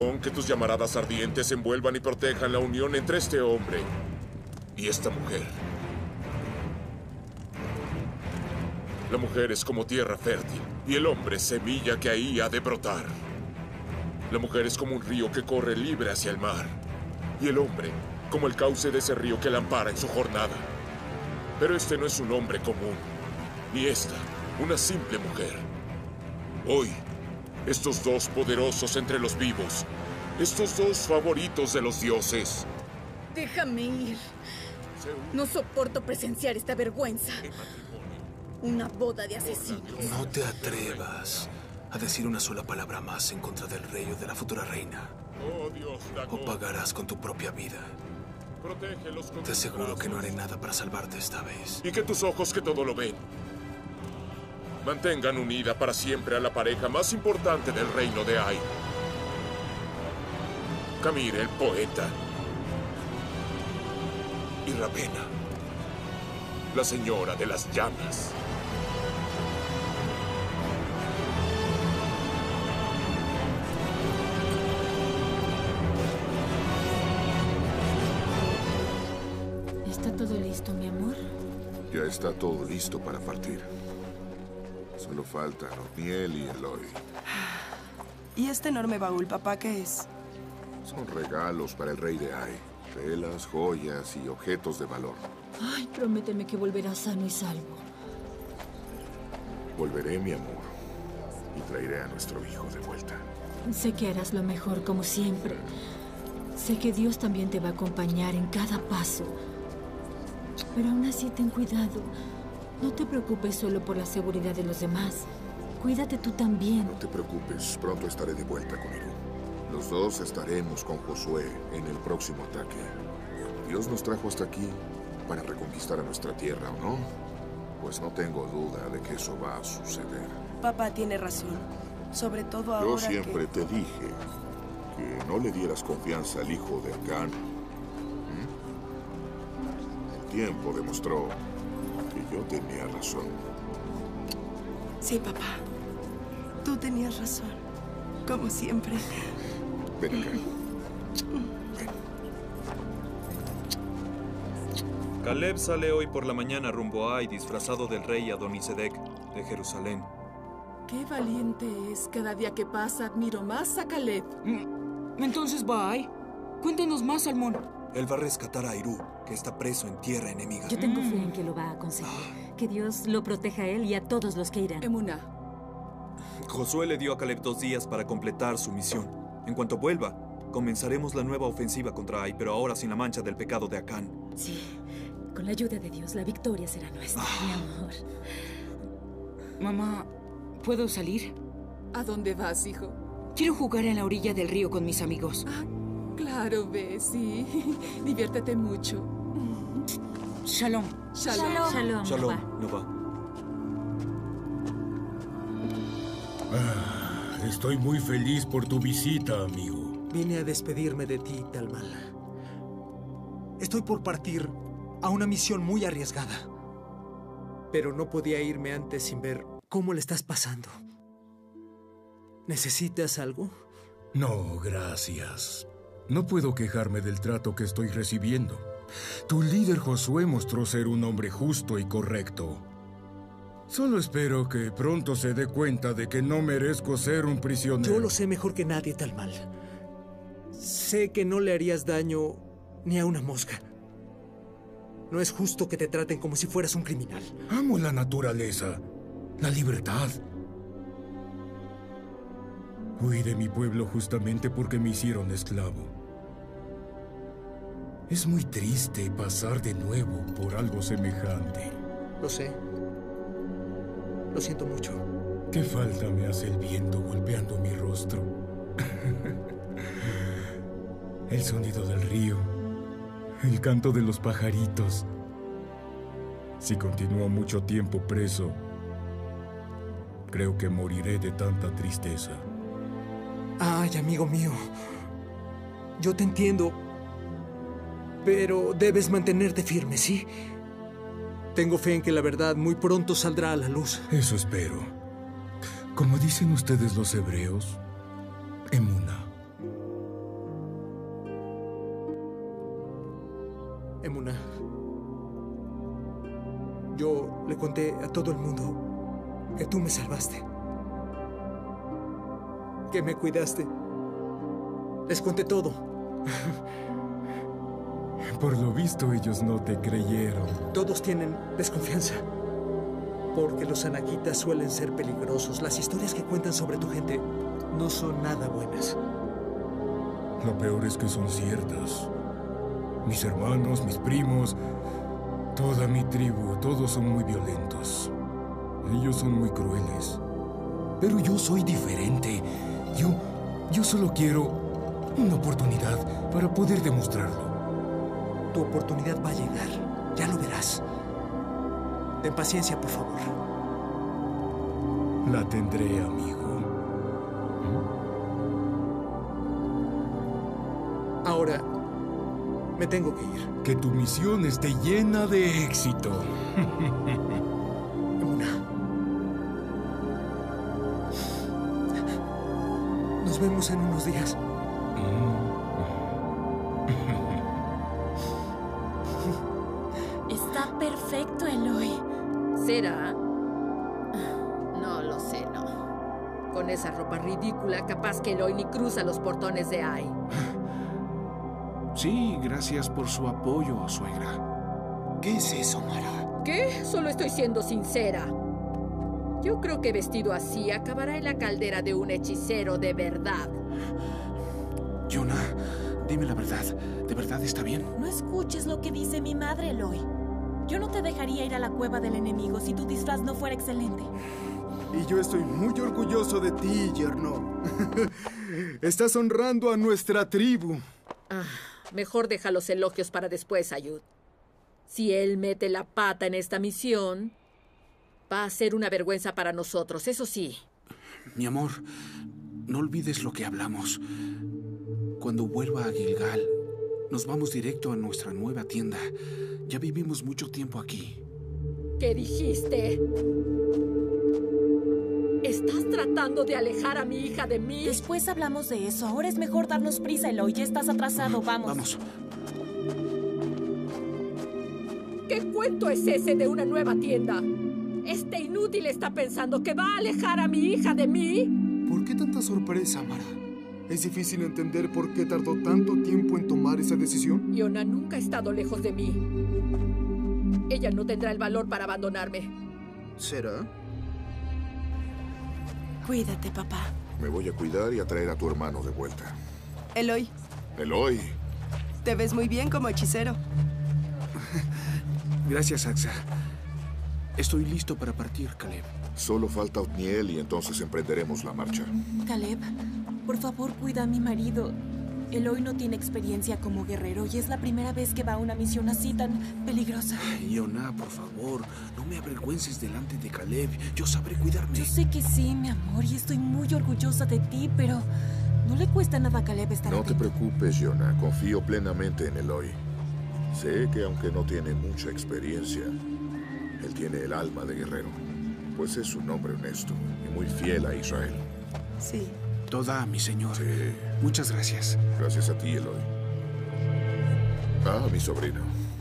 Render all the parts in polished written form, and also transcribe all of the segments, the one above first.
Que tus llamaradas ardientes envuelvan y protejan la unión entre este hombre y esta mujer. La mujer es como tierra fértil y el hombre semilla que ahí ha de brotar. La mujer es como un río que corre libre hacia el mar y el hombre como el cauce de ese río que la ampara en su jornada. Pero este no es un hombre común, ni esta, una simple mujer. Hoy, estos dos poderosos entre los vivos, estos dos favoritos de los dioses. Déjame ir. No soporto presenciar esta vergüenza. Una boda de asesinos. No te atrevas a decir una sola palabra más en contra del rey o de la futura reina. O pagarás con tu propia vida. Te aseguro que no haré nada para salvarte esta vez. Y que tus ojos que todo lo ven mantengan unida para siempre a la pareja más importante del reino de Ai. Camire, el poeta. Y Ravenna, la señora de las llamas. ¿Está todo listo, mi amor? Ya está todo listo para partir. Solo faltan Othniel y Eloy. ¿Y este enorme baúl, papá, qué es? Son regalos para el rey de Ai. Velas, joyas y objetos de valor. Ay, prométeme que volverás sano y salvo. Volveré, mi amor, y traeré a nuestro hijo de vuelta. Sé que harás lo mejor, como siempre. Sé que Dios también te va a acompañar en cada paso. Pero aún así, ten cuidado. No te preocupes solo por la seguridad de los demás. Cuídate tú también. No te preocupes, pronto estaré de vuelta con Irú. Los dos estaremos con Josué en el próximo ataque. Dios nos trajo hasta aquí para reconquistar a nuestra tierra, ¿o no? Pues no tengo duda de que eso va a suceder. Papá tiene razón. Sobre todo ahora Yo siempre te dije que no le dieras confianza al hijo de Acán. El tiempo demostró que yo tenía razón. Sí, papá. Tú tenías razón. Como siempre. Ven acá. Caleb sale hoy por la mañana rumbo a Ai disfrazado del rey Adonisedec de Jerusalén. Qué valiente es. Cada día que pasa admiro más a Caleb. Entonces va Ai. Cuéntenos más, Salmón. Él va a rescatar a Irú, que está preso en tierra enemiga. Yo tengo fe en que lo va a conseguir. Que Dios lo proteja a él y a todos los que irán. Emuná. Josué le dio a Caleb 2 días para completar su misión. En cuanto vuelva, comenzaremos la nueva ofensiva contra Ai, pero ahora sin la mancha del pecado de Acán. Sí, con la ayuda de Dios, la victoria será nuestra, mi amor. Mamá, ¿puedo salir? ¿A dónde vas, hijo? Quiero jugar en la orilla del río con mis amigos. Ah, claro, ve, sí. Diviértete mucho. Shalom. Shalom. Shalom. Shalom, no va. Estoy muy feliz por tu visita, amigo. Vine a despedirme de ti, Talmal. Estoy por partir a una misión muy arriesgada. Pero no podía irme antes sin ver cómo le estás pasando. ¿Necesitas algo? No, gracias. No puedo quejarme del trato que estoy recibiendo. Tu líder Josué mostró ser un hombre justo y correcto. Solo espero que pronto se dé cuenta de que no merezco ser un prisionero. Yo lo sé mejor que nadie, Talmal. Sé que no le harías daño ni a una mosca. No es justo que te traten como si fueras un criminal. Amo la naturaleza, la libertad. Huí de mi pueblo justamente porque me hicieron esclavo. Es muy triste pasar de nuevo por algo semejante. Lo sé. Lo siento mucho. ¿Qué falta me hace el viento golpeando mi rostro? El sonido del río, el canto de los pajaritos. Si continúo mucho tiempo preso, creo que moriré de tanta tristeza. Ay, amigo mío. Yo te entiendo. Pero debes mantenerte firme, ¿sí? Tengo fe en que la verdad muy pronto saldrá a la luz. Eso espero. Como dicen ustedes los hebreos, Emuná. Emuna, yo le conté a todo el mundo que tú me salvaste, que me cuidaste. Les conté todo. Por lo visto, ellos no te creyeron. Todos tienen desconfianza, porque los anakitas suelen ser peligrosos. Las historias que cuentan sobre tu gente no son nada buenas. Lo peor es que son ciertas. Mis hermanos, mis primos, toda mi tribu, todos son muy violentos. Ellos son muy crueles. Pero yo soy diferente. Yo solo quiero una oportunidad para poder demostrarlo. Tu oportunidad va a llegar. Ya lo verás. Ten paciencia, por favor. La tendré, amigo. Ahora, me tengo que ir. Que tu misión esté llena de éxito. Emuna. Nos vemos en unos días. Está perfecto, Eloy. ¿Será? No lo sé, no. Con esa ropa ridícula, capaz que Eloy ni cruza los portones de Ai. Sí, gracias por su apoyo, suegra. ¿Qué es eso, Mara? ¿Qué? Solo estoy siendo sincera. Yo creo que vestido así acabará en la caldera de un hechicero de verdad. Yona, dime la verdad. ¿De verdad está bien? No escuches lo que dice mi madre, Eloy. Yo no te dejaría ir a la cueva del enemigo si tu disfraz no fuera excelente. Y yo estoy muy orgulloso de ti, yerno. Estás honrando a nuestra tribu. Mejor deja los elogios para después, Ayud. Si él mete la pata en esta misión, va a ser una vergüenza para nosotros, eso sí. Mi amor, no olvides lo que hablamos. Cuando vuelva a Gilgal, nos vamos directo a nuestra nueva tienda. Ya vivimos mucho tiempo aquí. ¿Qué dijiste? ¿Estás tratando de alejar a mi hija de mí? Después hablamos de eso. Ahora es mejor darnos prisa, Eloy. Ya estás atrasado. Vamos. Vamos. ¿Qué cuento es ese de una nueva tienda? Este inútil está pensando que va a alejar a mi hija de mí. ¿Por qué tanta sorpresa, Mara? ¿Es difícil entender por qué tardó tanto tiempo en tomar esa decisión? Yona nunca ha estado lejos de mí. Ella no tendrá el valor para abandonarme. ¿Será? Cuídate, papá. Me voy a cuidar y a traer a tu hermano de vuelta. Eloy. Eloy. Te ves muy bien como hechicero. Gracias, Axa. Estoy listo para partir, Caleb. Solo falta Otniel y entonces emprenderemos la marcha. Caleb, por favor, cuida a mi marido. Eloy no tiene experiencia como guerrero y es la primera vez que va a una misión así tan peligrosa. Yona, por favor, no me avergüences delante de Caleb. Yo sabré cuidarme. Yo sé que sí, mi amor, y estoy muy orgullosa de ti, pero no le cuesta nada a Caleb estar No te atento. preocupes, Yona. Confío plenamente en Eloy. Sé que aunque no tiene mucha experiencia, él tiene el alma de guerrero. Pues es un hombre honesto y muy fiel a Israel. Sí. Toda, mi señor. Sí. Muchas gracias. Gracias a ti, Eloy. Ah, mi sobrino.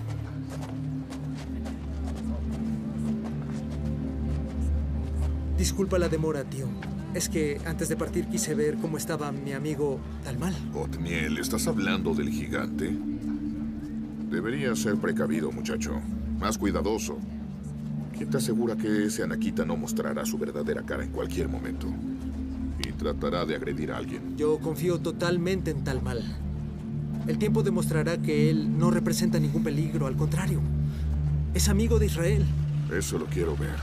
Disculpa la demora, tío. Es que antes de partir quise ver cómo estaba mi amigo Talmal. Otniel, ¿estás hablando del gigante? Deberías ser precavido, muchacho. Más cuidadoso. ¿Quién te asegura que ese anakita no mostrará su verdadera cara en cualquier momento? Y tratará de agredir a alguien. Yo confío totalmente en Talmal. El tiempo demostrará que él no representa ningún peligro, al contrario. Es amigo de Israel. Eso lo quiero ver.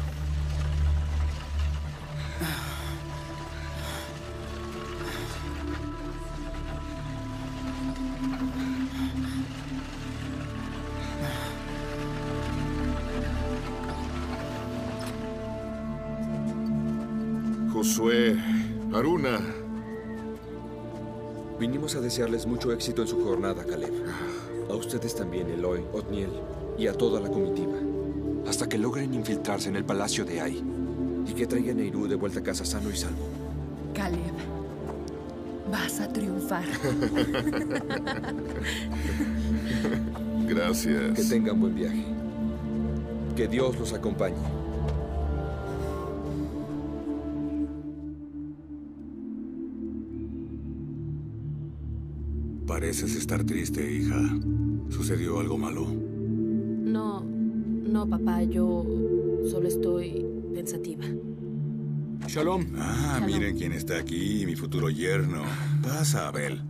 Josué, Haruna. Vinimos a desearles mucho éxito en su jornada, Caleb. A ustedes también, Eloy, Otniel, y a toda la comitiva. Hasta que logren infiltrarse en el palacio de Ai. Y que traigan a Irú de vuelta a casa sano y salvo. Caleb, vas a triunfar. Gracias. Que tengan buen viaje. Que Dios los acompañe. Pareces estar triste, hija. ¿Sucedió algo malo? No, papá, yo solo estoy pensativa. Shalom. Shalom. Miren quién está aquí, mi futuro yerno. Pasa, Abel.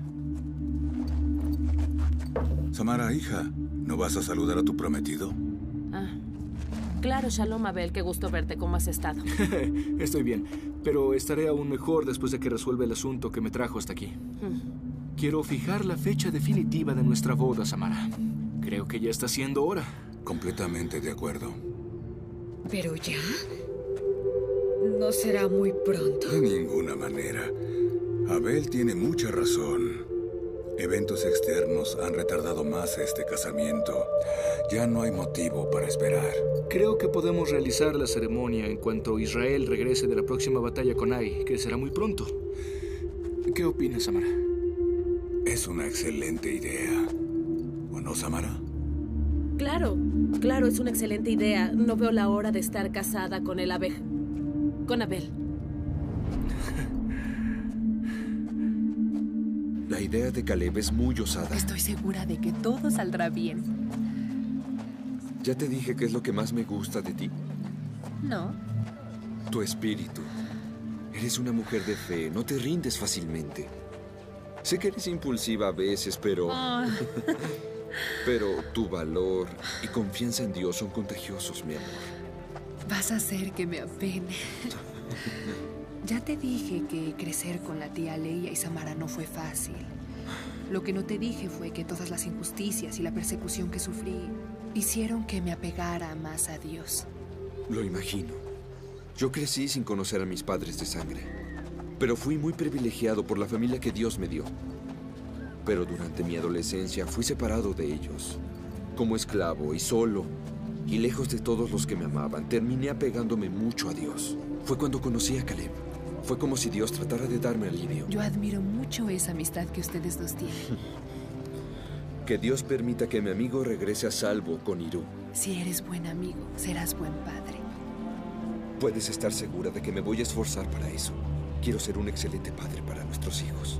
Samara, hija, ¿no vas a saludar a tu prometido? Claro, Shalom, Abel, qué gusto verte. ¿Cómo has estado? Estoy bien, pero estaré aún mejor después de que resuelva el asunto que me trajo hasta aquí. Quiero fijar la fecha definitiva de nuestra boda, Samara. Creo que ya está siendo hora. Completamente de acuerdo. ¿Pero ya? ¿No será muy pronto? De ninguna manera. Abel tiene mucha razón. Eventos externos han retardado más este casamiento. Ya no hay motivo para esperar. Creo que podemos realizar la ceremonia en cuanto Israel regrese de la próxima batalla con Ai, que será muy pronto. ¿Qué opinas, Samara? Es una excelente idea. ¿O no, Samara? Claro, es una excelente idea. No veo la hora de estar casada con el Abel. Con Abel. La idea de Caleb es muy osada. Estoy segura de que todo saldrá bien. ¿Ya te dije qué es lo que más me gusta de ti? No. Tu espíritu. Eres una mujer de fe, no te rindes fácilmente. Sé que eres impulsiva a veces, pero... Pero tu valor y confianza en Dios son contagiosos, mi amor. Vas a hacer que me apene. Ya te dije que crecer con la tía Leia y Samara no fue fácil. Lo que no te dije fue que todas las injusticias y la persecución que sufrí hicieron que me apegara más a Dios. Lo imagino. Yo crecí sin conocer a mis padres de sangre, pero fui muy privilegiado por la familia que Dios me dio. Pero durante mi adolescencia fui separado de ellos. Como esclavo y solo, y lejos de todos los que me amaban, terminé apegándome mucho a Dios. Fue cuando conocí a Caleb. Fue como si Dios tratara de darme alivio. Yo admiro mucho esa amistad que ustedes dos tienen. Que Dios permita que mi amigo regrese a salvo con Irú. Si eres buen amigo, serás buen padre. Puedes estar segura de que me voy a esforzar para eso. Quiero ser un excelente padre para nuestros hijos.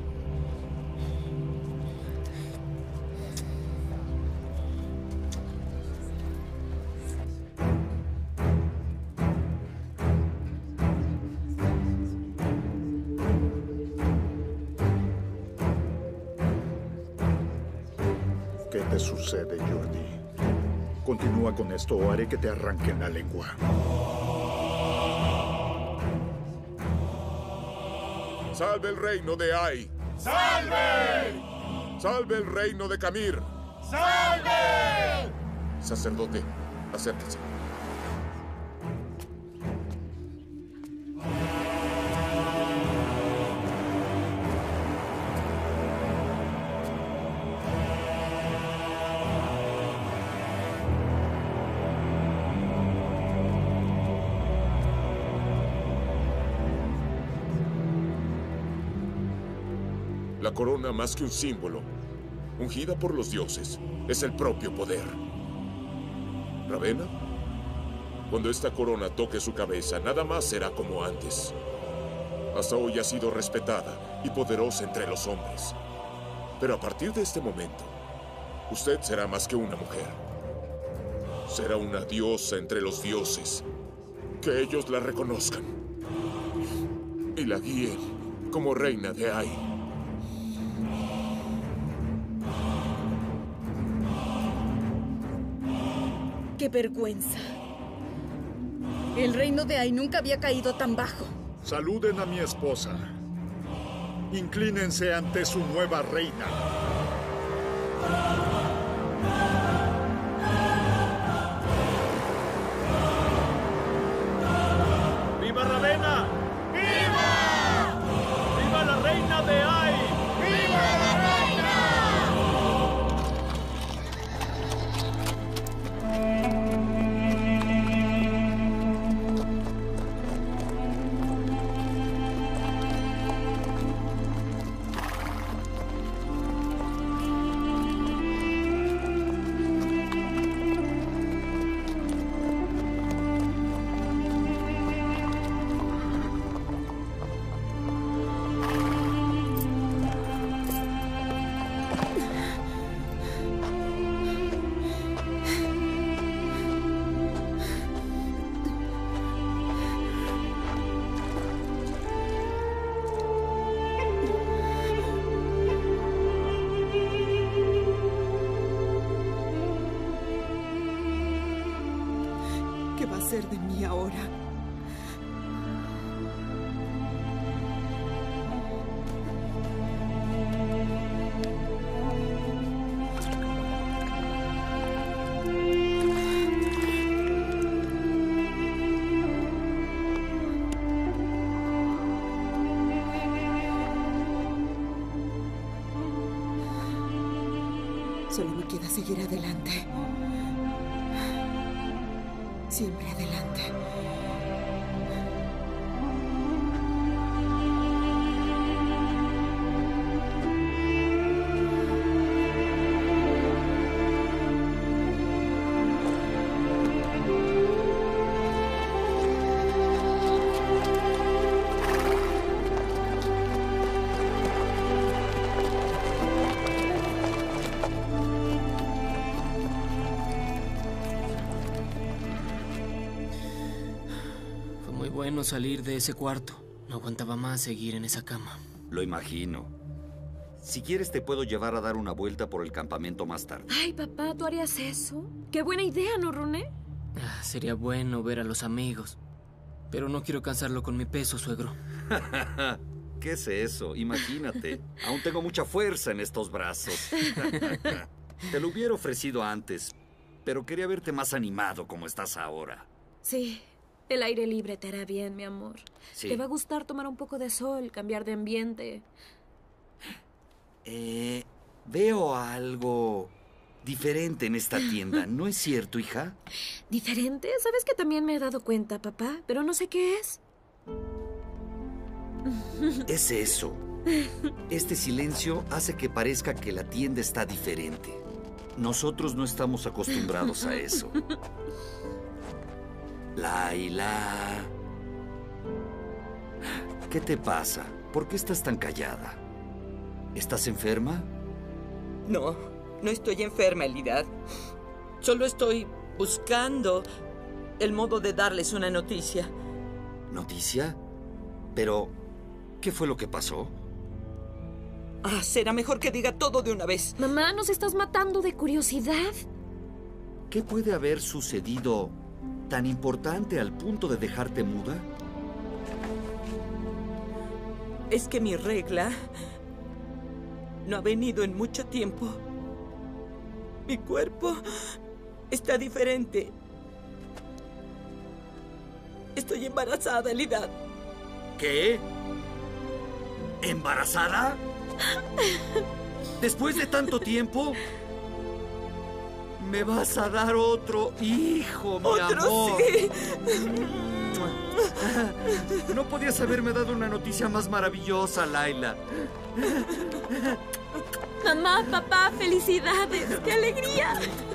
¿Qué te sucede, Jordi? Continúa con esto o haré que te arranquen la lengua. ¡Salve el reino de Ai! ¡Salve! ¡Salve el reino de Camir! ¡Salve! Sacerdote, acérquese. La corona, más que un símbolo, ungida por los dioses, es el propio poder. ¿Ravenna? Cuando esta corona toque su cabeza, nada más será como antes. Hasta hoy ha sido respetada y poderosa entre los hombres. Pero a partir de este momento, usted será más que una mujer. Será una diosa entre los dioses. Que ellos la reconozcan y la guíen como reina de Ai. ¡Qué vergüenza! El reino de Ai nunca había caído tan bajo. Saluden a mi esposa. Inclínense ante su nueva reina. ¡Viva Ravenna! ¡Viva! ¡Viva la reina de Ai! ¡Viva la reina! ¿Qué va a ser de mí ahora? Solo me queda seguir adelante. Siempre adelante. Bueno salir de ese cuarto. No aguantaba más seguir en esa cama. Lo imagino. Si quieres te puedo llevar a dar una vuelta por el campamento más tarde. Ay, papá, ¿tú harías eso? Qué buena idea, ¿no, Roné? Sería bueno ver a los amigos. Pero no quiero cansarlo con mi peso, suegro. ¿Qué es eso? Imagínate. Aún tengo mucha fuerza en estos brazos. Te lo hubiera ofrecido antes, pero quería verte más animado como estás ahora. Sí. El aire libre te hará bien, mi amor. Sí. Te va a gustar tomar un poco de sol, cambiar de ambiente. Veo algo diferente en esta tienda. ¿No es cierto, hija? ¿Diferente? ¿Sabes que también me he dado cuenta, papá? Pero no sé qué es. Es eso. Este silencio hace que parezca que la tienda está diferente. Nosotros no estamos acostumbrados a eso. Layla. ¿Qué te pasa? ¿Por qué estás tan callada? ¿Estás enferma? No, no estoy enferma, Elidad. Solo estoy buscando el modo de darles una noticia. ¿Noticia? Pero, ¿qué fue lo que pasó? Será mejor que diga todo de una vez. Mamá, ¿nos estás matando de curiosidad? ¿Qué puede haber sucedido tan importante al punto de dejarte muda? Es que mi regla no ha venido en mucho tiempo. Mi cuerpo está diferente. Estoy embarazada, Elidad. ¿Qué? ¿Embarazada? ¿Después de tanto tiempo? Me vas a dar otro hijo, mi amor. Sí. No podías haberme dado una noticia más maravillosa, Layla. Mamá, papá, felicidades. ¡Qué alegría!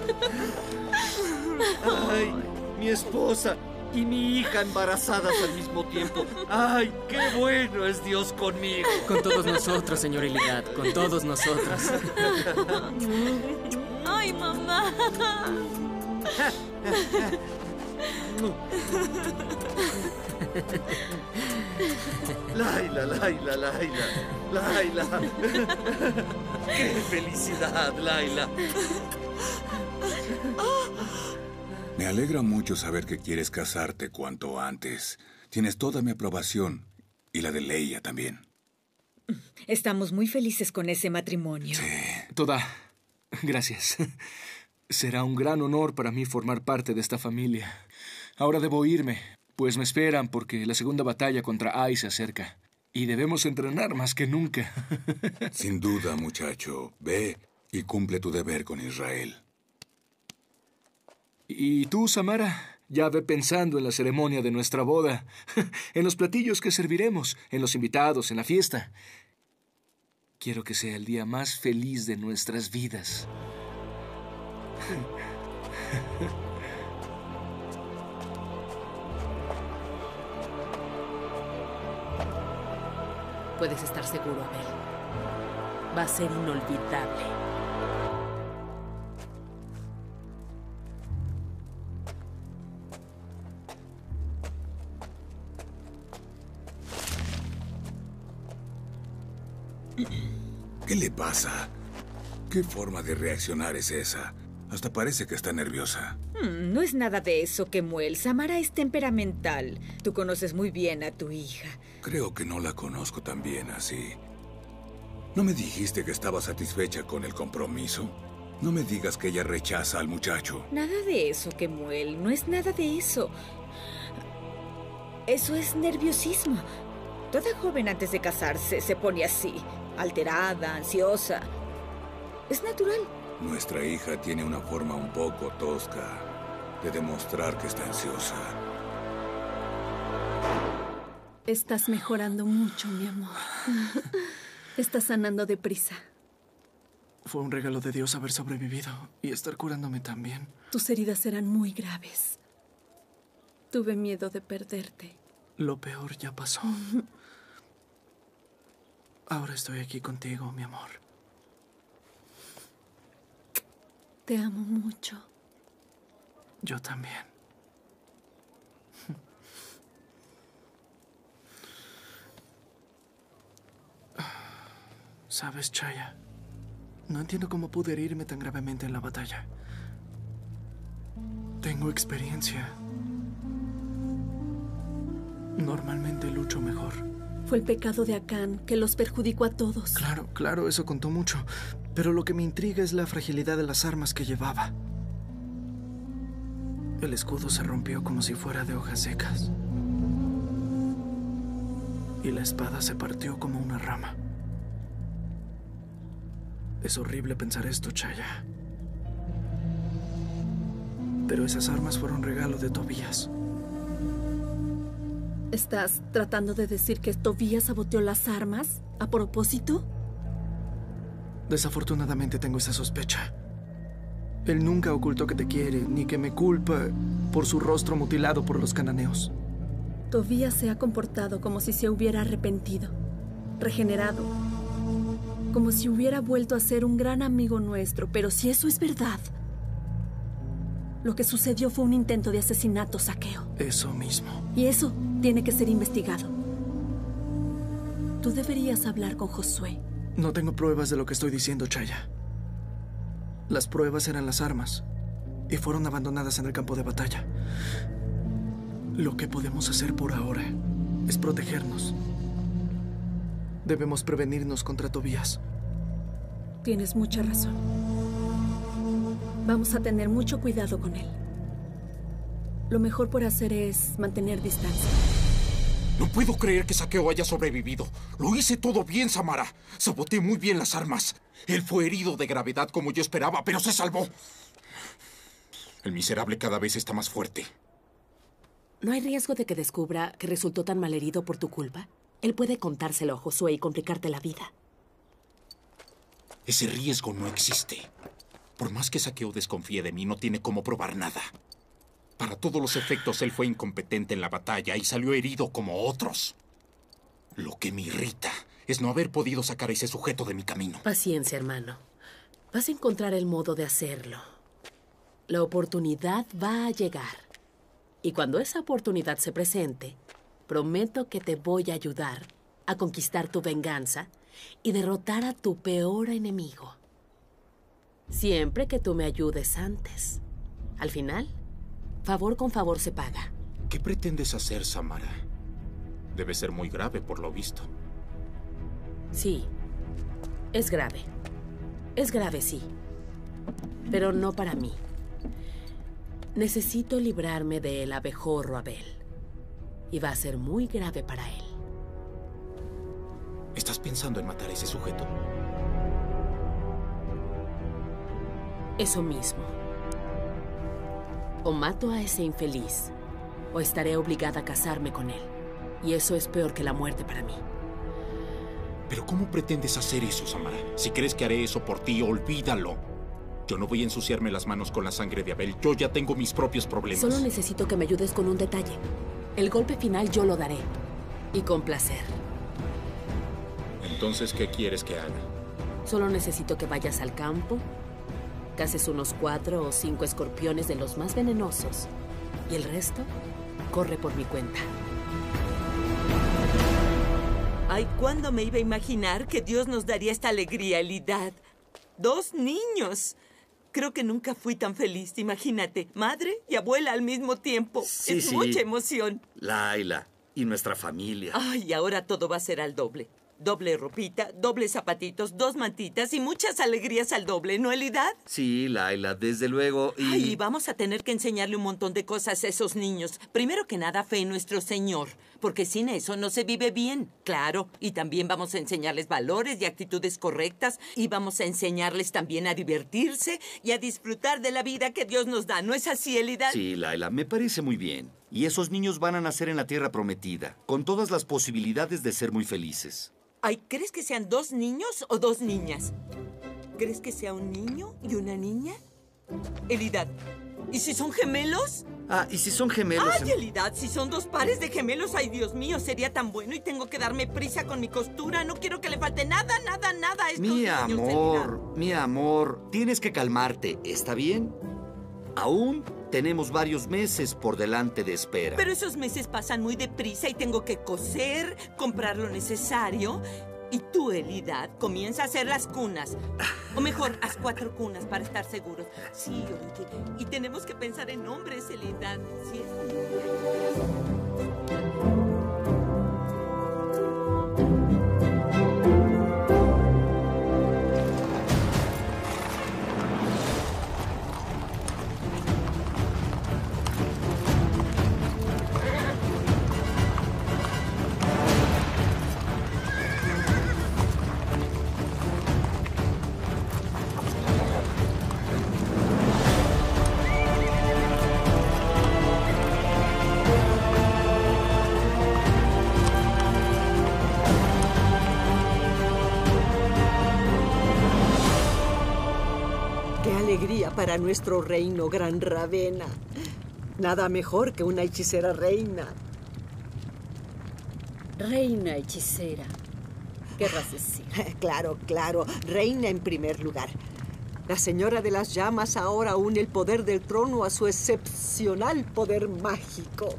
Ay, mi esposa y mi hija embarazadas al mismo tiempo. ¡Ay, qué bueno es Dios conmigo! Con todos nosotros, señor Elidad, con todos nosotros. ¡Ay, mamá! Layla, Layla, Layla, Layla. ¡Qué felicidad, Layla! Me alegra mucho saber que quieres casarte cuanto antes. Tienes toda mi aprobación y la de Leia también. Estamos muy felices con ese matrimonio. Sí. Toda. Gracias. Será un gran honor para mí formar parte de esta familia. Ahora debo irme, pues me esperan porque la segunda batalla contra Ai se acerca. Y debemos entrenar más que nunca. Sin duda, muchacho. Ve y cumple tu deber con Israel. ¿Y tú, Samara? Ya ve pensando en la ceremonia de nuestra boda, en los platillos que serviremos, en los invitados, en la fiesta. Quiero que sea el día más feliz de nuestras vidas. Puedes estar seguro, Abel. Va a ser inolvidable. ¿Qué le pasa? ¿Qué forma de reaccionar es esa? Hasta parece que está nerviosa. No es nada de eso, Kemuel. Samara es temperamental. Tú conoces muy bien a tu hija. Creo que no la conozco tan bien así. ¿No me dijiste que estaba satisfecha con el compromiso? No me digas que ella rechaza al muchacho. Nada de eso, Kemuel. No es nada de eso. Eso es nerviosismo. Toda joven antes de casarse se pone así, alterada, ansiosa. Es natural. Nuestra hija tiene una forma un poco tosca de demostrar que está ansiosa. Estás mejorando mucho, mi amor. Estás sanando deprisa. Fue un regalo de Dios haber sobrevivido y estar curándome también. Tus heridas eran muy graves. Tuve miedo de perderte. Lo peor ya pasó. Ahora estoy aquí contigo, mi amor. Te amo mucho. Yo también. ¿Sabes, Chaya? No entiendo cómo pude herirme tan gravemente en la batalla. Tengo experiencia. Normalmente lucho mejor. Fue el pecado de Acán que los perjudicó a todos. Claro, eso contó mucho. Pero lo que me intriga es la fragilidad de las armas que llevaba. El escudo se rompió como si fuera de hojas secas. Y la espada se partió como una rama. Es horrible pensar esto, Chaya. Pero esas armas fueron regalo de Tobías. ¿Estás tratando de decir que Tobías saboteó las armas a propósito? Desafortunadamente tengo esa sospecha. Él nunca ocultó que te quiere, ni que me culpa por su rostro mutilado por los cananeos. Tobías se ha comportado como si se hubiera arrepentido, regenerado, como si hubiera vuelto a ser un gran amigo nuestro. Pero si eso es verdad, lo que sucedió fue un intento de asesinato, saqueo. Eso mismo. Y eso tiene que ser investigado. Tú deberías hablar con Josué. No tengo pruebas de lo que estoy diciendo, Chaya. Las pruebas eran las armas y fueron abandonadas en el campo de batalla. Lo que podemos hacer por ahora es protegernos. Debemos prevenirnos contra Tobías. Tienes mucha razón. Vamos a tener mucho cuidado con él. Lo mejor por hacer es mantener distancia. No puedo creer que Saqueo haya sobrevivido. Lo hice todo bien, Samara. Saboteé muy bien las armas. Él fue herido de gravedad como yo esperaba, pero se salvó. El miserable cada vez está más fuerte. ¿No hay riesgo de que descubra que resultó tan malherido por tu culpa? Él puede contárselo a Josué y complicarte la vida. Ese riesgo no existe. Por más que Saqueo desconfíe de mí, no tiene cómo probar nada. Para todos los efectos, él fue incompetente en la batalla y salió herido como otros. Lo que me irrita es no haber podido sacar a ese sujeto de mi camino. Paciencia, hermano. Vas a encontrar el modo de hacerlo. La oportunidad va a llegar. Y cuando esa oportunidad se presente, prometo que te voy a ayudar a conquistar tu venganza y derrotar a tu peor enemigo. Siempre que tú me ayudes antes. Al final, favor con favor se paga. ¿Qué pretendes hacer, Samara? Debe ser muy grave, por lo visto. Sí, es grave. Es grave, sí. Pero no para mí. Necesito librarme del abejorro Abel. Y va a ser muy grave para él. ¿Estás pensando en matar a ese sujeto? Eso mismo. O mato a ese infeliz, o estaré obligada a casarme con él. Y eso es peor que la muerte para mí. ¿Pero cómo pretendes hacer eso, Samara? Si crees que haré eso por ti, olvídalo. Yo no voy a ensuciarme las manos con la sangre de Abel. Yo ya tengo mis propios problemas. Solo necesito que me ayudes con un detalle. El golpe final yo lo daré. Y con placer. Entonces, ¿qué quieres que haga? Solo necesito que vayas al campo, caces unos 4 o 5 escorpiones de los más venenosos. Y el resto corre por mi cuenta. Ay, ¿cuándo me iba a imaginar que Dios nos daría esta alegría, Elidad? 2 niños. Creo que nunca fui tan feliz. Imagínate, madre y abuela al mismo tiempo. Sí, es sí. mucha emoción. Laila y nuestra familia. Ay, ahora todo va a ser al doble. Doble ropita, doble zapatitos, 2 mantitas y muchas alegrías al doble, ¿no, Elidad? Sí, Laila, desde luego. Y... Ay, vamos a tener que enseñarle un montón de cosas a esos niños. Primero que nada, fe en nuestro Señor, porque sin eso no se vive bien. Claro, y también vamos a enseñarles valores y actitudes correctas, y vamos a enseñarles también a divertirse y a disfrutar de la vida que Dios nos da. ¿No es así, Elidad? Sí, Laila, me parece muy bien. Y esos niños van a nacer en la tierra prometida, con todas las posibilidades de ser muy felices. Ay, ¿crees que sean 2 niños o 2 niñas? ¿Crees que sea un niño y una niña? Elidad, ¿y si son gemelos? Ah, ¿y si son gemelos? Ay, Elidad, si son 2 pares de gemelos, ay, Dios mío, sería tan bueno y tengo que darme prisa con mi costura. No quiero que le falte nada a estos niños, Mi amor, tienes que calmarte, ¿está bien? Aún tenemos varios meses por delante de espera. Pero esos meses pasan muy deprisa y tengo que coser, comprar lo necesario. Y tú, Elidad, comienza a hacer las cunas. O mejor, haz 4 cunas para estar seguros. Sí, oye, y tenemos que pensar en nombres, Elidad. Sí, para nuestro reino, Gran Ravenna. Nada mejor que una hechicera reina. Reina hechicera. Querrás decir. Claro, claro. Reina en primer lugar. La señora de las llamas ahora une el poder del trono a su excepcional poder mágico.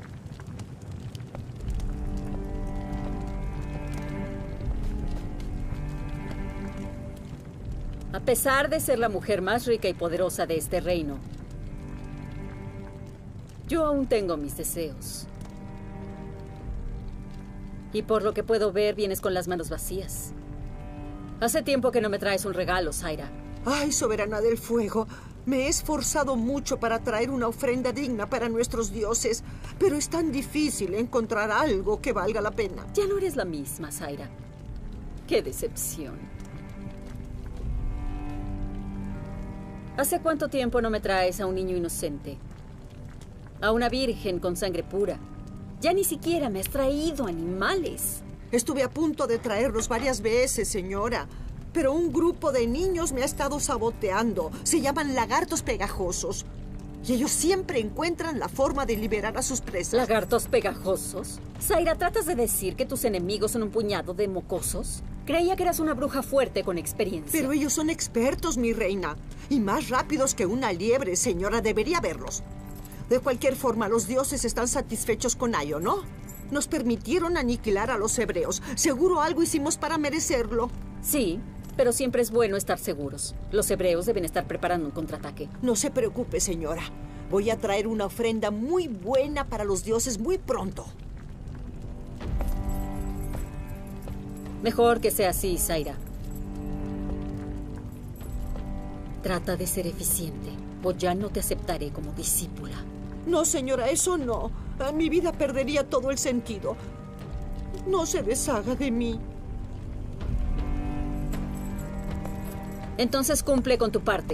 A pesar de ser la mujer más rica y poderosa de este reino, yo aún tengo mis deseos. Y por lo que puedo ver, vienes con las manos vacías. Hace tiempo que no me traes un regalo, Zaira. Ay, soberana del fuego. Me he esforzado mucho para traer una ofrenda digna para nuestros dioses, pero es tan difícil encontrar algo que valga la pena. Ya no eres la misma, Zaira. ¡Qué decepción! ¿Hace cuánto tiempo no me traes a un niño inocente? A una virgen con sangre pura. Ya ni siquiera me has traído animales. Estuve a punto de traerlos varias veces, señora. Pero un grupo de niños me ha estado saboteando. Se llaman lagartos pegajosos. Y ellos siempre encuentran la forma de liberar a sus presas. ¿Lagartos pegajosos? Zaira, ¿tratas de decir que tus enemigos son un puñado de mocosos? Creía que eras una bruja fuerte con experiencia. Pero ellos son expertos, mi reina. Y más rápidos que una liebre, señora. Debería verlos. De cualquier forma, los dioses están satisfechos con Ayo, ¿no? Nos permitieron aniquilar a los hebreos. Seguro algo hicimos para merecerlo. Sí, pero siempre es bueno estar seguros. Los hebreos deben estar preparando un contraataque. No se preocupe, señora. Voy a traer una ofrenda muy buena para los dioses muy pronto. Mejor que sea así, Zaira. Trata de ser eficiente, o ya no te aceptaré como discípula. No, señora, eso no. Mi vida perdería todo el sentido. No se deshaga de mí. Entonces cumple con tu parte.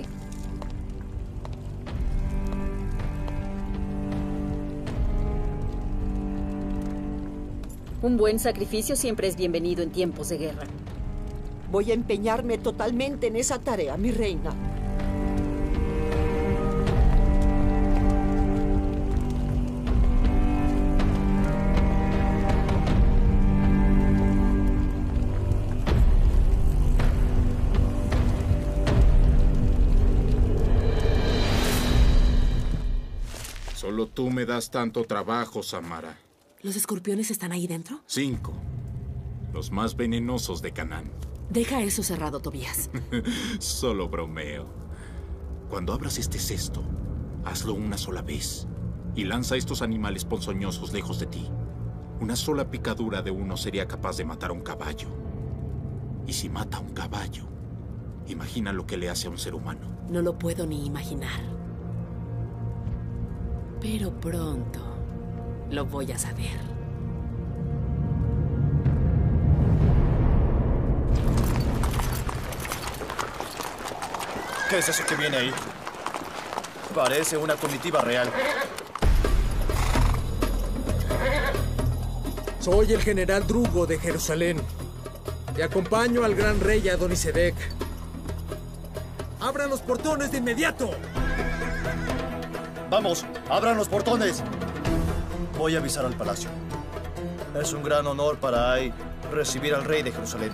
Un buen sacrificio siempre es bienvenido en tiempos de guerra. Voy a empeñarme totalmente en esa tarea, mi reina. Solo tú me das tanto trabajo, Samara. ¿Los escorpiones están ahí dentro? 5. Los más venenosos de Canaán. Deja eso cerrado, Tobías. Solo bromeo. Cuando abras este cesto, hazlo una sola vez y lanza a estos animales ponzoñosos lejos de ti. Una sola picadura de uno sería capaz de matar a un caballo. Y si mata a un caballo, imagina lo que le hace a un ser humano. No lo puedo ni imaginar. Pero pronto lo voy a saber. ¿Qué es eso que viene ahí? Parece una comitiva real. Soy el general Drugo de Jerusalén. Te acompaño al gran rey Adonisedec. ¡Abran los portones de inmediato! Vamos, abran los portones. Voy a avisar al palacio. Es un gran honor para Ai recibir al rey de Jerusalén.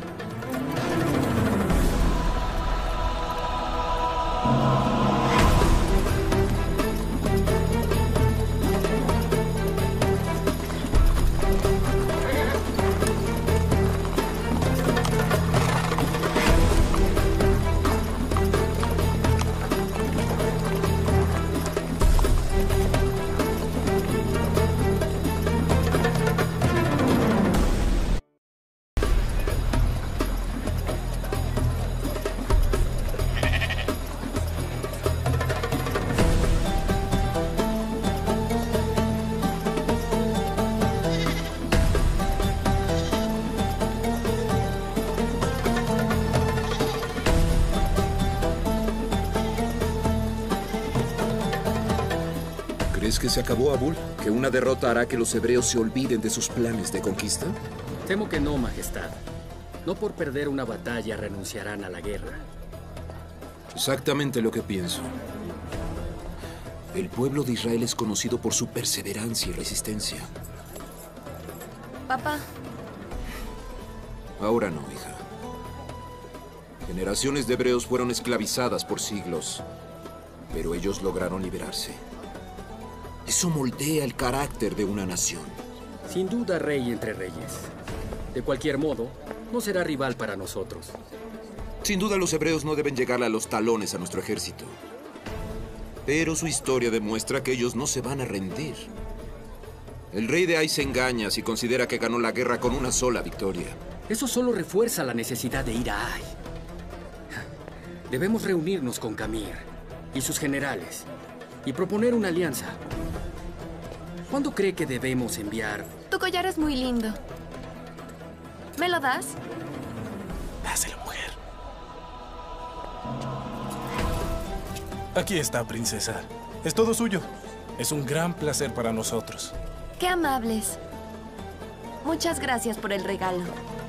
¿Crees que se acabó, Abul? ¿Que una derrota hará que los hebreos se olviden de sus planes de conquista? Temo que no, Majestad. No por perder una batalla renunciarán a la guerra. Exactamente lo que pienso. El pueblo de Israel es conocido por su perseverancia y resistencia. Papá. Ahora no, hija. Generaciones de hebreos fueron esclavizadas por siglos, pero ellos lograron liberarse. Eso moldea el carácter de una nación. Sin duda, rey entre reyes. De cualquier modo, no será rival para nosotros. Sin duda, los hebreos no deben llegarle a los talones a nuestro ejército. Pero su historia demuestra que ellos no se van a rendir. El rey de Ai se engaña si considera que ganó la guerra con una sola victoria. Eso solo refuerza la necesidad de ir a Ai. Debemos reunirnos con Camir y sus generales y proponer una alianza. ¿Cuándo cree que debemos enviar? Tu collar es muy lindo. ¿Me lo das? Dáselo, mujer. Aquí está, princesa. Es todo suyo. Es un gran placer para nosotros. ¡Qué amables! Muchas gracias por el regalo.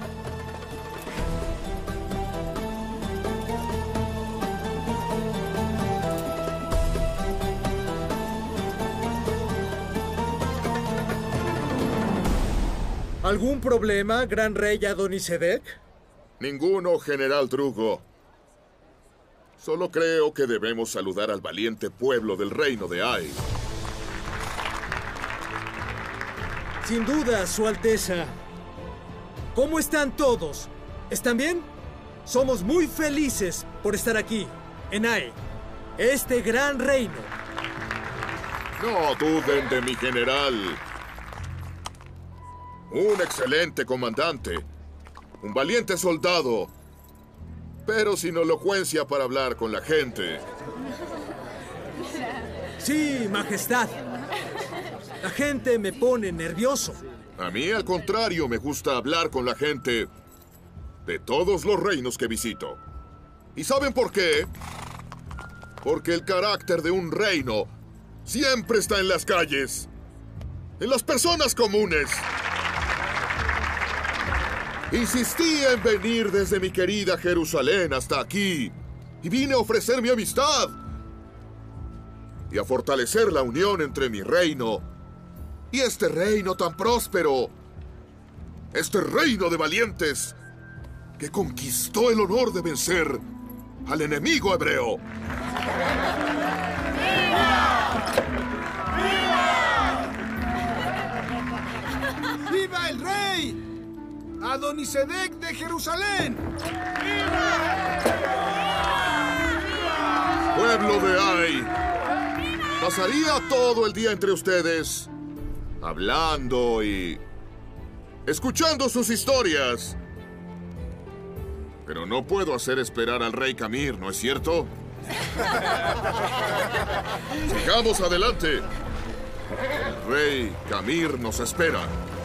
¿Algún problema, gran rey Adonisedec? Ninguno, general Drugo. Solo creo que debemos saludar al valiente pueblo del reino de Ai. Sin duda, Su Alteza. ¿Cómo están todos? ¿Están bien? Somos muy felices por estar aquí, en Ai, este gran reino. No duden de mi general. Un excelente comandante. Un valiente soldado. Pero sin elocuencia para hablar con la gente. Sí, Majestad. La gente me pone nervioso. A mí, al contrario, me gusta hablar con la gente de todos los reinos que visito. ¿Y saben por qué? Porque el carácter de un reino siempre está en las calles, en las personas comunes. Insistí en venir desde mi querida Jerusalén hasta aquí y vine a ofrecer mi amistad y a fortalecer la unión entre mi reino y este reino tan próspero, este reino de valientes que conquistó el honor de vencer al enemigo hebreo. ¡Viva! ¡Viva el rey! ¡Adonisedec de Jerusalén! pueblo de Ai. Pasaría todo el día entre ustedes, hablando y escuchando sus historias. Pero no puedo hacer esperar al rey Camir, ¿no es cierto? Sigamos adelante. El rey Camir nos espera.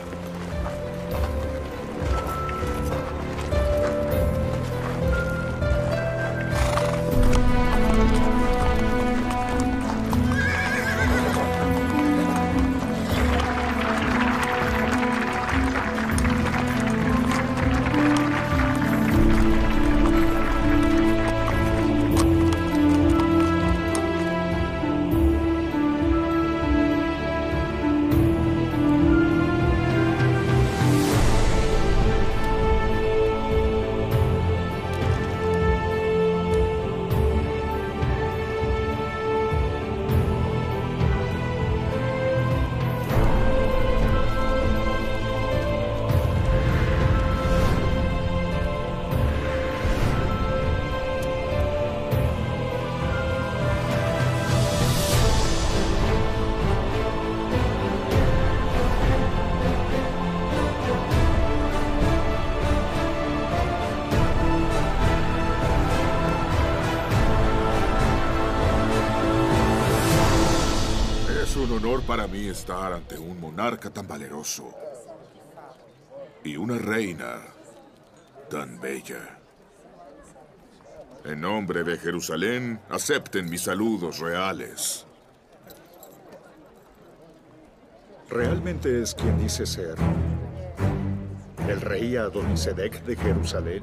Para mí estar ante un monarca tan valeroso y una reina tan bella. En nombre de Jerusalén, acepten mis saludos reales. ¿Realmente es quien dice ser el rey Adonisedec de Jerusalén?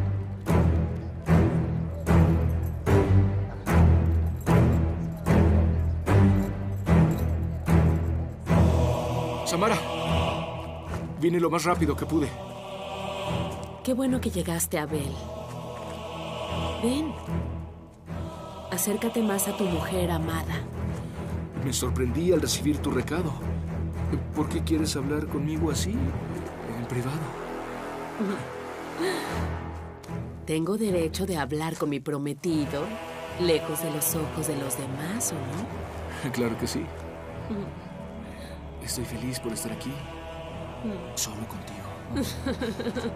Samara, vine lo más rápido que pude. Qué bueno que llegaste, Abel. Ven. Acércate más a tu mujer amada. Me sorprendí al recibir tu recado. ¿Por qué quieres hablar conmigo así, en privado? ¿Tengo derecho de hablar con mi prometido, lejos de los ojos de los demás, o no? Claro que sí. Estoy feliz por estar aquí, solo contigo.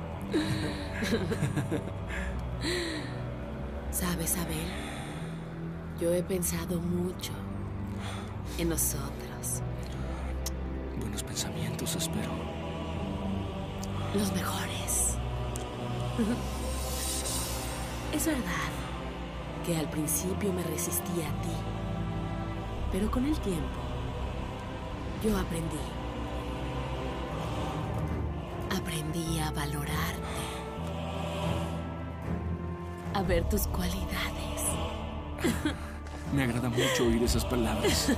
¿Sabes, Abel? Yo he pensado mucho en nosotros. Buenos pensamientos, espero. Los mejores. Es verdad que al principio me resistí a ti, pero con el tiempo yo aprendí. Aprendí a valorarte, a ver tus cualidades. Me agrada mucho oír esas palabras.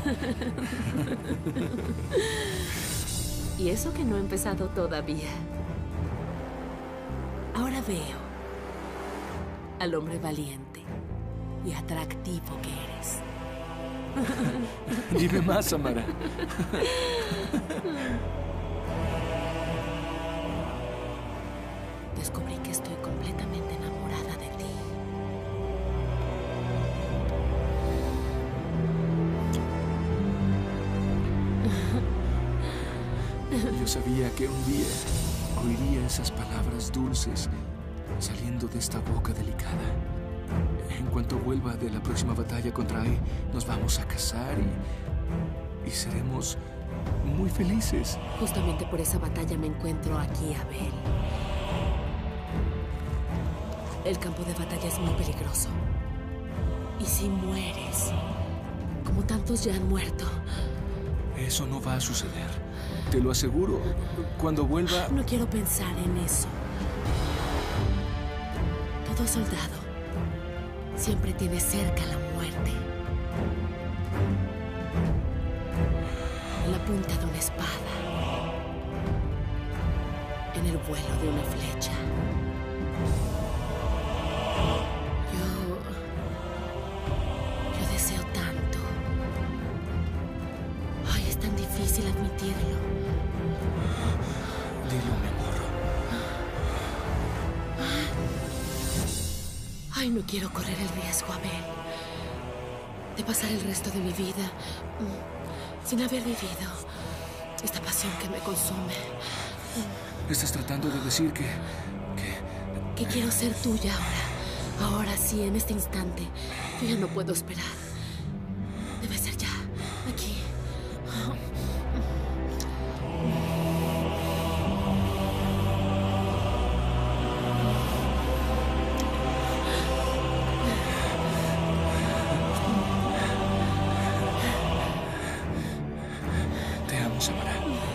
Y eso que no he empezado todavía. Ahora veo al hombre valiente y atractivo que eres. Dime más, Samara. Descubrí que estoy completamente enamorada de ti. Yo sabía que un día oiría esas palabras dulces saliendo de esta boca delicada. En cuanto vuelva de la próxima batalla contra Ai, nos vamos a casar y seremos muy felices. Justamente por esa batalla me encuentro aquí, Abel. El campo de batalla es muy peligroso. ¿Y si mueres? Como tantos ya han muerto. Eso no va a suceder. Te lo aseguro. Cuando vuelva... No quiero pensar en eso. Todo soldado siempre tiene cerca la muerte. En la punta de una espada. En el vuelo de una flecha. Yo deseo tanto. Ay, es tan difícil admitirlo. Dilo, mi amor. Ay, no quiero correr el riesgo, Abel. de pasar el resto de mi vida sin haber vivido esta pasión que me consume. ¿Estás tratando de decir que quiero ser tuya ahora? Ahora sí, en este instante. Yo ya no puedo esperar. Debe ser ya, aquí. Te amo, Samara.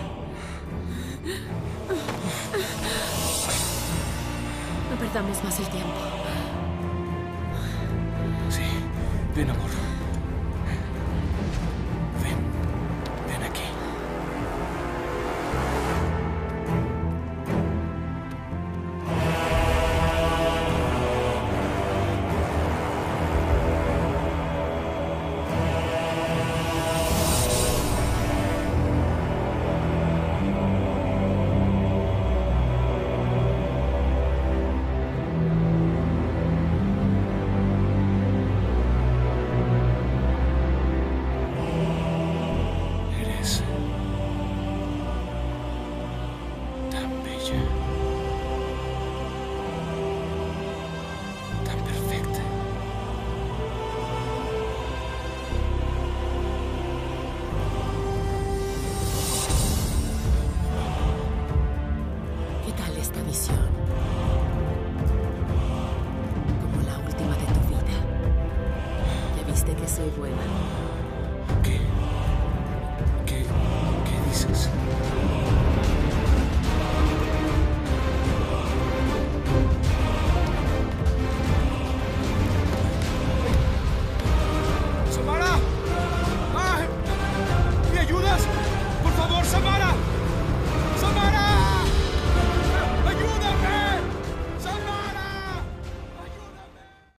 No perdamos más el tiempo. Sí, ven, amor. Ven aquí. Eres tan bella, tan perfecta. ¿Qué tal esta visión? Como la última de tu vida. Ya viste que soy buena.